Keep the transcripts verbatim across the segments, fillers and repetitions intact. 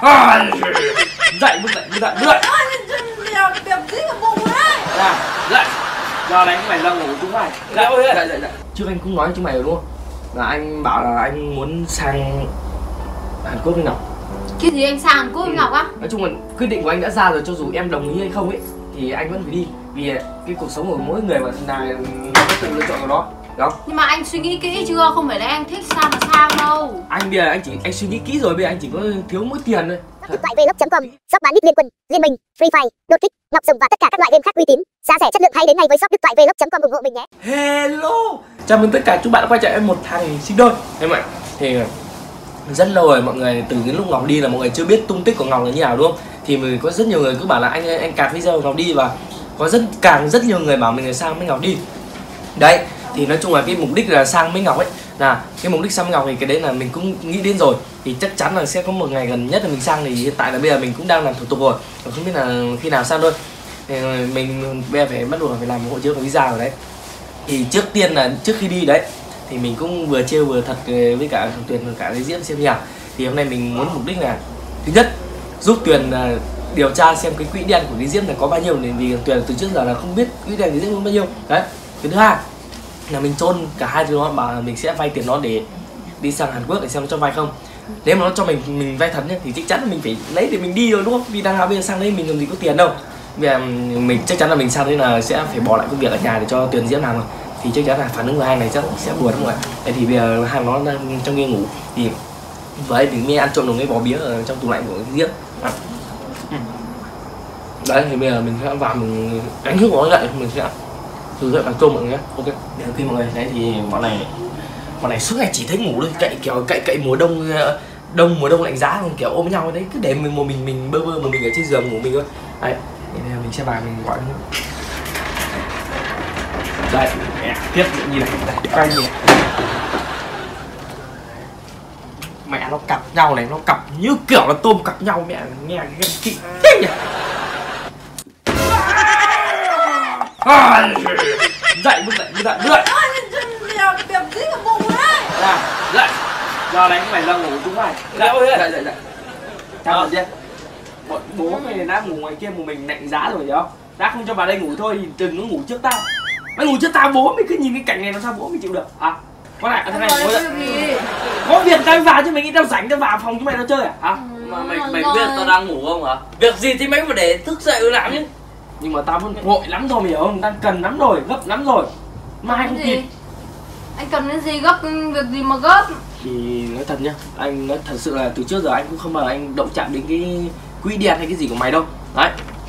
À, dậy bước dậy bước dậy bước dậy. Việc gì cả bụng đấy. À, dậy. Giờ này anh phải ra ngủ chúng mày. Dậy dậy dậy dậy. Trước anh cũng nói với chúng mày rồi đúng không? Là anh bảo là anh muốn sang Hàn Quốc với Ngọc. Cái gì anh sang Hàn Quốc với ừ. Ngọc á? Nói chung là quyết định của anh đã ra rồi, cho dù em đồng ý hay không ấy thì anh vẫn phải đi. Vì cái cuộc sống của mỗi người mà là có tự lựa chọn của nó. Đúng không? Nhưng mà anh suy nghĩ kỹ chưa? Không phải là anh thích sang là sang đâu. Anh bây giờ anh chỉ anh suy nghĩ kỹ rồi, bây giờ anh chỉ có thiếu mỗi tiền thôi. Điện thoại vlog chấm com, shop bán nick Liên Quân, Liên Minh, Free Fire, đột kích, Ngọc Rồng và tất cả các loại game khác uy tín, giá rẻ chất lượng. Hãy đến ngay với shop điện thoại vlog chấm com ủng hộ mình nhé. Hello, chào mừng tất cả chúng bạn đã quay trở lại một thằng sinh đôi. Em ạ, thì rất lâu rồi mọi người, từ cái lúc Ngọc đi là mọi người chưa biết tung tích của Ngọc là như nào đúng không? Thì mình có rất nhiều người cứ bảo là anh anh cạp video Ngọc đi, và có rất càng rất nhiều người bảo mình là sang với Ngọc đi. Đấy, thì nói chung là cái mục đích là sang với Ngọc ấy, là cái mục đích sang với Ngọc thì cái đấy là mình cũng nghĩ đến rồi, thì chắc chắn là sẽ có một ngày gần nhất là mình sang. Thì hiện tại là bây giờ mình cũng đang làm thủ tục rồi, không biết là khi nào sang thôi. Thì mình bây giờ phải bắt buộc phải làm hộ chiếu và visa rồi đấy. Thì trước tiên là trước khi đi đấy thì mình cũng vừa trêu vừa thật với cả thằng Tuyền và cả với Diễm xem nhỉ. Thì hôm nay mình muốn mục đích là thứ nhất giúp Tuyền uh, điều tra xem cái quỹ đen của cái Diễm là có bao nhiêu, vì Tuyền từ trước giờ là không biết quỹ đen của Diễm có bao nhiêu đấy. Cái thứ hai là mình chôn cả hai đứa nó, bảo là mình sẽ vay tiền nó để đi sang Hàn Quốc để xem nó cho vay không. Nếu mà nó cho mình mình vay thật nhé thì chắc chắn là mình phải lấy để mình đi rồi đúng không? Vì đang nào bây giờ sang đây mình làm gì có tiền đâu. Bây giờ mình chắc chắn là mình sang đây là sẽ phải bỏ lại công việc ở nhà để cho Tuyền Diễm làm rồi. Thì chắc chắn là phản ứng của hai này chắc sẽ buồn đúng không ạ? Đấy thì bây giờ hai nó đang trong kia ngủ thì với mình mới ăn trộm được cái bò bía ở trong tủ lạnh của cái Diễm. À. Đấy thì bây giờ mình sẽ vào mình đánh thức nó dậy, mình sẽ thử dậy bằng cơm mọi người nhé. Ok. Để khi mọi người đấy thì bọn này bọn này suốt ngày chỉ thấy ngủ thôi, cậy kiểu cậy cậy mùa đông đông mùa đông lạnh giá còn kiểu ôm nhau đấy, cứ để mình một mình mình bơ bơ mà mình ở trên giường ngủ mình thôi. Đấy. Thì bây giờ mình sẽ vào mình gọi nó. Đây, tiếp như này, đây, quay nhỉ. Mẹ nó cặp nhau này, nó cặp như kiểu là tôm cặp nhau, mẹ nghe cái ghen kỵ thế nhỉ. À, dậy bước dậy bước dậy bước dậy. Việc gì cả bụng đấy. À, dậy. Giờ này anh phải ra ngủ chúng mày. Dậy dậy dậy dậy. Chào bạn chưa? Bọn bố mày đã ngủ ngoài kia một mình lạnh giá rồi hiểu không? Đã không cho vào đây ngủ thôi thì đừng nó ngủ trước tao. Mày ngủ trước tao, bố mày cứ nhìn cái cảnh này nó sao bố mày chịu được hả? Con này thằng này ngồi dậy. Có việc tao vào chứ mày nghĩ tao rảnh tao vào phòng chúng mày nó chơi à? Hả? Mà mày mày biết tao đang ngủ không hả? Việc gì thì mày phải để thức dậy làm chứ. Nhưng mà tao vẫn vội lắm rồi mày hiểu không? Đang cần lắm rồi, gấp lắm rồi. Mai không kịp. Anh cần cái gì gấp, việc gì mà gấp? Thì nói thật nhá, anh nói thật sự là từ trước giờ anh cũng không bao giờ anh động chạm đến cái quỹ đen hay cái gì của mày đâu. Đấy.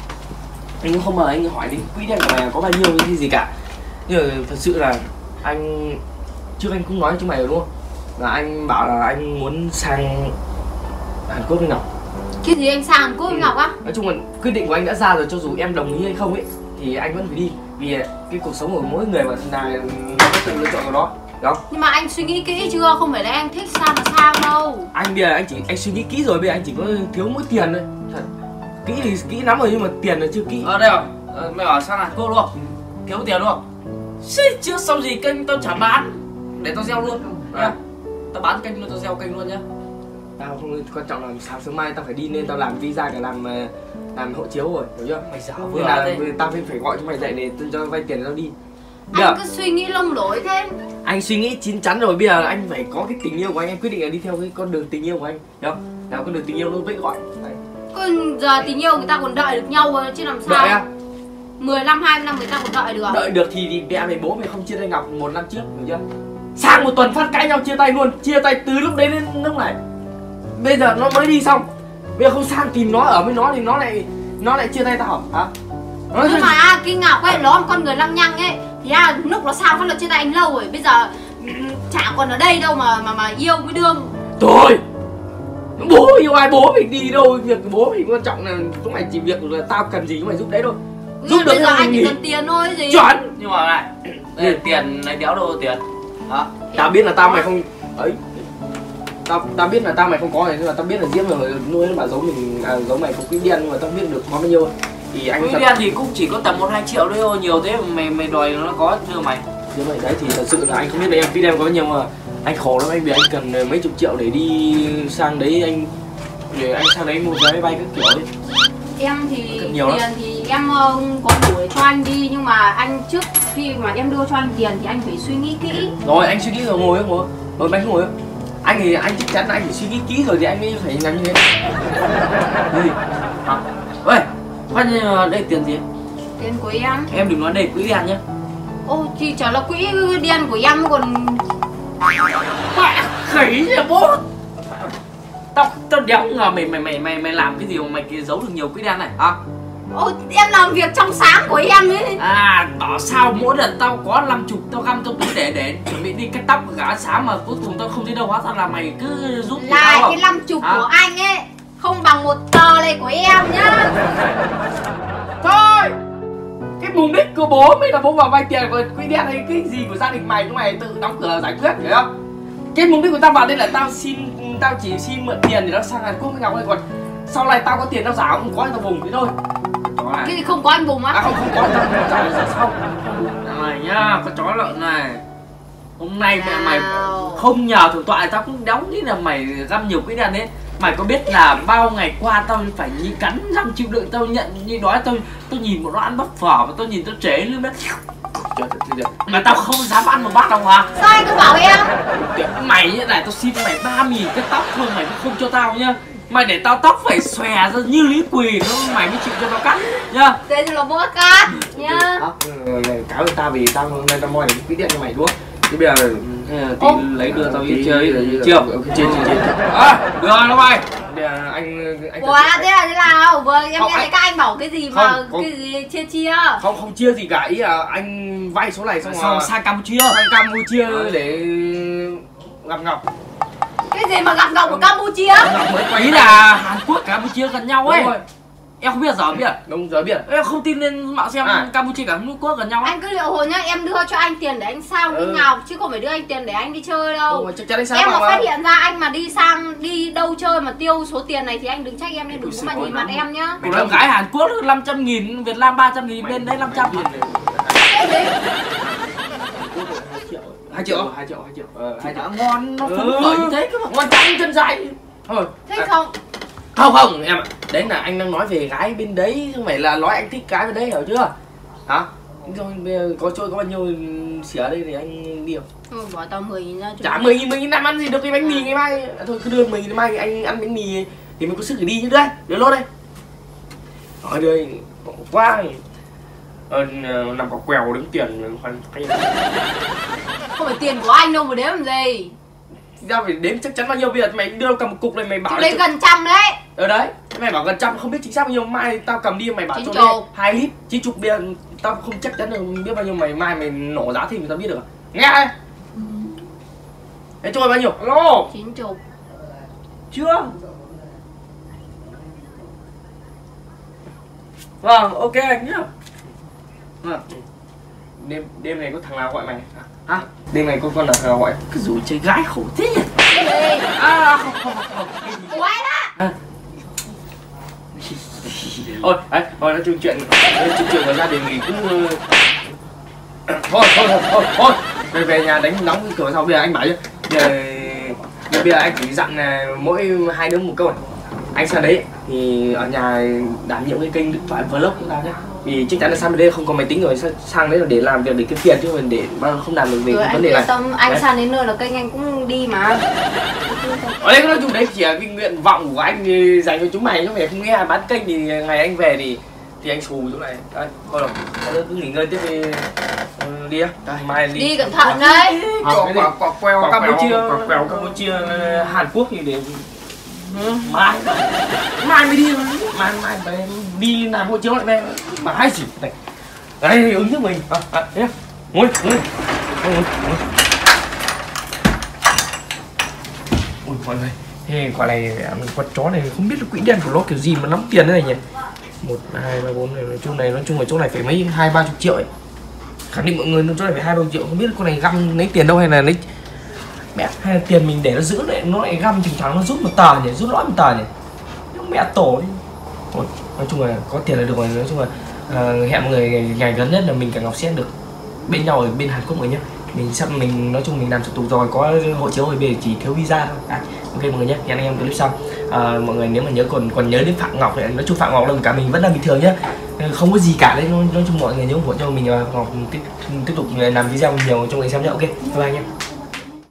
Anh cũng không bao giờ anh hỏi đến quỹ đen của mày có bao nhiêu cái gì cả. Nhưng mà thật sự là anh trước anh cũng nói với chúng mày rồi đúng không? Là anh bảo là anh muốn sang Hàn Quốc với Ngọc. Cái gì anh sang Hàn Quốc với ừ. Ngọc á? Nói chung là quyết định của anh đã ra rồi, cho dù em đồng ý hay không ấy thì anh vẫn phải đi. Vì cái cuộc sống của mỗi người mà là có tự lựa chọn của nó. Đúng không? Nhưng mà anh suy nghĩ kỹ chưa? Không phải là anh thích sang là sang đâu. Anh bây giờ anh chỉ anh suy nghĩ kỹ rồi, bây giờ anh chỉ có thiếu mỗi tiền thôi. Thật. Kỹ thì kỹ lắm rồi nhưng mà tiền là chưa kỹ. Ờ đây rồi, ờ, mày bảo sang Hàn Quốc đúng không? Ừ. Thiếu tiền đúng không? Xí, chưa xong gì kênh tao chả bán. Để tao gieo luôn à. Nhá. Tao bán kênh luôn, tao gieo kênh luôn nhá. Tao không quan trọng là sáng sớm mai tao phải đi nên tao làm visa cả làm làm hộ chiếu rồi, hiểu chưa? Mày giả Nên vừa là đấy. tao phải gọi cho mày dậy để cho vay tiền để tao đi. Bây anh giờ, cứ suy nghĩ lông lỗi thế. Anh suy nghĩ chín chắn rồi, bây giờ anh phải có cái tình yêu của anh, anh quyết định là đi theo cái con đường tình yêu của anh, hiểu không? Nào con đường tình yêu nó vẫy gọi. Đấy. Còn giờ tình yêu người ta còn đợi được nhau chứ làm sao? Đợi à? mười năm, hai mươi năm người ta còn đợi được. Đợi được thì, thì mẹ mày bố mày không chia tay Ngọc một năm trước, hiểu chưa? Sang một tuần phát cãi nhau chia tay luôn, chia tay từ lúc đấy đến lúc này. Bây giờ nó mới đi xong, bây giờ không sang tìm nó ở với nó thì nó lại nó lại chia tay tao hả? Nó nhưng mà à, cái Ngọc ấy nó là con người lăng nhăng ấy thì à, lúc nó sang phát là chia tay anh lâu rồi, bây giờ chả còn ở đây đâu mà mà mà yêu với đương. Thôi bố yêu ai, bố mình đi đâu, việc bố mình quan trọng là chúng mày chỉ việc là tao cần gì chúng mày giúp đấy thôi. Giúp được bây giờ anh chỉ cần tiền thôi gì. Chuẩn. Nhưng mà này, đây tiền này đéo đâu tiền hả? Tao biết là tao mày không ấy, tao tao biết là tao mày không có này, nhưng mà tao biết là Diễm rồi nuôi nó bảo giấu mình à, giấu mày không quỹ đen, nhưng mà tao biết được có bao nhiêu thì anh quỹ thật... đen thì cũng chỉ có tầm một hai triệu đấy thôi, nhiều thế mà mày mày đòi nó có chưa mày? Như vậy đấy thì thật sự là anh không biết là em quỹ đen có bao nhiêu, mà anh khổ lắm anh, vì anh cần mấy chục triệu để đi sang đấy, anh để anh sang đấy mua vé máy bay các kiểu đi. Em thì nhiều tiền lắm. thì em ờ, có đủ để cho anh đi, nhưng mà anh trước khi mà em đưa cho anh tiền thì anh phải suy nghĩ kỹ. Rồi anh suy nghĩ rồi, ngồi ngồi ngồi anh ngồi. Anh thì anh chắc chắn anh phải suy nghĩ kỹ rồi thì anh mới phải làm như thế. Gì? Hả? Ơi, khoan như đây tiền gì? Tiền của em. Em đừng nói đây quỹ đen nhá. Ô, thì chả là quỹ đen của em còn. Mẹ khỉ vậy bố. Tao tao đéo ngờ mày mày mày mày mày làm cái gì mà mày kia giấu được nhiều quỹ đen này hả? Ô, em làm việc trong sáng của em ấy. À, bảo sao mỗi lần tao có năm chục tao găm trong túi để để chuẩn bị đi cắt tóc cả sáng mà cuối cùng tao không thấy đâu, hóa ra là mày cứ giúp Là tao cái năm chục hả? của anh ấy không bằng một tờ này của em nhá. Thôi, cái mục đích của bố mới là bố vào vay tiền của quỹ đen hay cái gì của gia đình mày, chúng mày tự đóng cửa giải quyết, hiểu không? Cái mục đích của tao vào đây là tao xin, tao chỉ xin mượn tiền để nó sang Hàn Quốc với Ngọc thôi, còn sau này tao có tiền tao giả không có tao vùng thế thôi. Cái gì không có anh Bùng á? À không, không có tao giả giả sau. Này nhá, con chó lợn này. Hôm nay mẹ mày Nào. không nhờ thủ tọa tao cũng đóng nghĩ là mày găm nhiều quỹ đen đấy. Mày có biết là bao ngày qua tao phải như cắn răng chịu đựng, tao nhận như đói, tao tao nhìn một nó ăn bắp phở và tao nhìn tao chế luôn đấy. Mà tao không dám ăn một bát đâu hả? Sao anh cứ bảo em? Mày như này tao xin mày ba nghìn cái tóc thôi mày cũng không cho tao nhá. Mày để tao tóc phải xòe ra như Lý Quỳ nó mày mới chịu cho tao cắt nhá. Đây là bố cát nhá. Cáo với tao vì tao hôm nay tao moi được quỹ điện cho mày đúng không? Thế bây giờ Tí lấy đưa tao đi chơi chưa? Chơi chơi chơi. À, đưa nó mày. Bây giờ anh anh Ủa, thế là thế nào? Vừa em Không, nghe thấy anh- các anh bảo cái gì mà Không, không. cái gì chia chia. không không chia gì cả, ý là anh vay số này xong Xong rồi sang Campuchia. sang Campuchia để gặp Ngọc. Cái gì mà gặp Ngọc ở Campuchia? Ngọc mới quay Ý là Hàn Quốc Campuchia gần nhau ấy. đúng rồi. Em không biết giờ biết. Đúng giờ biết. Em không tin lên mạng xem À. Campuchia cả Hàn Quốc gần nhau ấy. Anh cứ liệu hồn nhá, em đưa cho anh tiền để anh sang với Ừ. Ngọc chứ không phải đưa anh tiền để anh đi chơi Đúng đâu. rồi, chắc chắn anh sang Em mà mà. phát hiện ra anh mà đi sang đi đâu chơi mà tiêu số tiền này thì anh đừng trách em nên đừng có mà Ôi, nhìn mặt em nhá. Của em gái Hàn Quốc năm trăm nghìn, Việt Nam ba trăm nghìn, bên đấy năm trăm. hai triệu hai triệu hai triệu ờ, hai triệu Ngon, nó phấn Ừ. khởi như thế cơ mà. ngon trắng chân dài thôi. Thế À, không? không không em ạ, đấy là anh đang nói về gái bên đấy, không phải là nói anh thích gái bên đấy, hiểu chưa hả? Rồi bây giờ có trôi có bao nhiêu xỉa ở đây thì anh đi không? Ừ, bỏ tao mười nghìn ra cho. Chả mười nghìn mười nghìn năm ăn gì được cái bánh mì ngày mai. À, thôi cứ đưa mười nghìn mai anh ăn bánh mì thì mình có sức để đi chứ. Đây đưa lốt đây ở đây quá ờ, nằm có quèo đứng tiền khoan tay Không phải tiền của anh đâu mà đếm làm gì. ra phải đếm chắc chắn bao nhiêu. Bây giờ mày đưa cầm một cục này mày bảo Chứ là lấy gần trăm đấy. ở đấy mày bảo gần trăm không biết chính xác bao nhiêu, mai tao cầm đi mày bảo Chín cho chục. đây hai lít chín chục bia tao không chắc chắn được biết bao nhiêu, mày mai mày nổ giá thì người ta biết được à? Nghe đây thế cho mày bao nhiêu? Alo Chín chục. chưa? Vâng ok anh nhá. Vâng. đêm đêm này có thằng nào gọi mày hả? Đêm này có con nào thằng nào gọi? Cái rủi chơi gái khổ thế nhỉ? Ê, À, không, không, không, không. của anh á. Thôi đấy thôi nói chung chuyện chuyện chuyện của gia đình thì cứ thôi thôi thôi thôi thôi về về nhà đánh đóng cái cửa sau. Bây giờ anh bảo chứ bây giờ, bây giờ anh chỉ dặn là mỗi hai đứa một câu này. Anh sang đấy thì ở nhà đảm nhiệm cái kênh điện thoại vlog của tao nhé, vì chắc chắn là sang bên đây không có máy tính rồi, sang đấy là để làm việc để kiếm tiền chứ mình để mà không làm được về Rồi cái anh vấn đề yên này. tâm, anh Đấy. sang đến nơi là kênh anh cũng đi mà. Ở đây nói chung đấy chỉ là cái nguyện vọng của anh thì dành cho chúng mày, chứ mày không nghe bán kênh thì ngày anh về thì thì anh xù chỗ này. Đây thôi rồi, thôi cứ nghỉ ngơi tiếp đi. Ừ, đi á, mai đi. Đi cẩn thận đấy. Quả quả quả quẹo Campuchia, quả quẹo Campuchia Hàn Quốc thì để mai mai mới đi, mai mai về đi làm hộ chiếu lại về mà hai chỉ này. Đấy ứng trước mình. À, à, thế ngồi ngồi ngồi ngồi. Ui mọi người, thế quả này con chó này không biết là quỹ đen của nó kiểu gì mà lắm tiền thế này nhỉ? Một hai ba bốn này, nói chung này nói chung ở chỗ này phải mấy hai ba chục triệu ấy. Khẳng định mọi người chỗ này phải hai ba triệu, không biết con này găm lấy tiền đâu hay là lấy mẹ, hay là tiền mình để nó giữ lại nó lại găm thỉnh thoảng nó rút một tờ nhỉ, rút lõi một tờ nhỉ, mẹ tổ đi. Thôi, nói chung là có tiền là được rồi. Nói chung là uh, hẹn mọi người ngày, ngày gần nhất là mình cả Ngọc sẽ được bên nhau ở bên Hàn Quốc rồi nhá. Mình sắp mình nói chung mình làm thủ tục rồi, có hộ chiếu rồi, bây giờ chỉ thiếu visa thôi. À, Ok mọi người nhé, hẹn anh em clip sau. À, mọi người nếu mà nhớ còn còn nhớ đến Phạm Ngọc thì nói chung Phạm Ngọc là cả mình vẫn là bình thường nhé, không có gì cả đấy. Nói chung mọi người nhớ ủng hộ cho mình và Ngọc tiếp tiếp tục làm video nhiều cho người xem nhé. Ok, bye bye nhé.